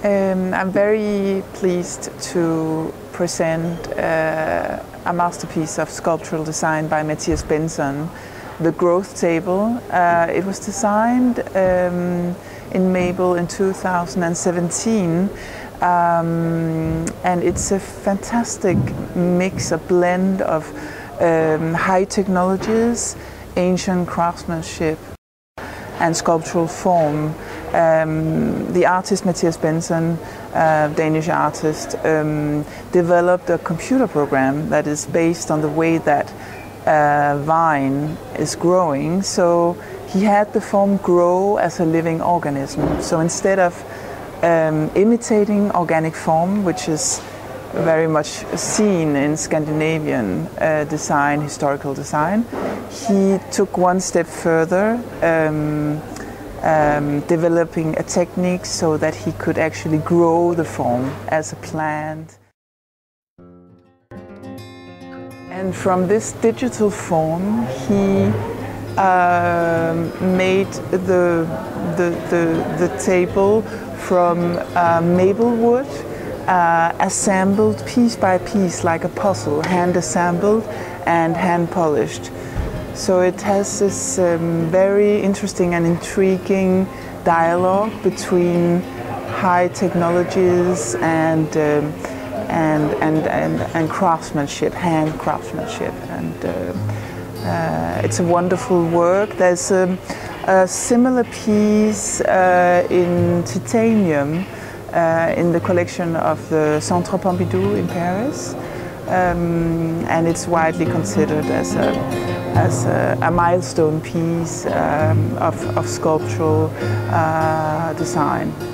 I'm very pleased to present a masterpiece of sculptural design by Mathias Bengtsson, the growth table. It was designed in Mabel in 2017, and it's a fantastic mix, a blend of high technologies, ancient craftsmanship and sculptural form. The artist Mathias Bengtsson, Danish artist, developed a computer program that is based on the way that vine is growing. So he had the form grow as a living organism. So instead of imitating organic form, which is very much seen in Scandinavian design, historical design, he took one step further, developing a technique so that he could actually grow the form as a plant. And from this digital form, he made the table from maple wood, assembled piece by piece like a puzzle, hand assembled and hand polished. So it has this very interesting and intriguing dialogue between high technologies and craftsmanship, hand craftsmanship, and it's a wonderful work. There's a similar piece in titanium in the collection of the Centre Pompidou in Paris, and it's widely considered as a milestone piece of sculptural design.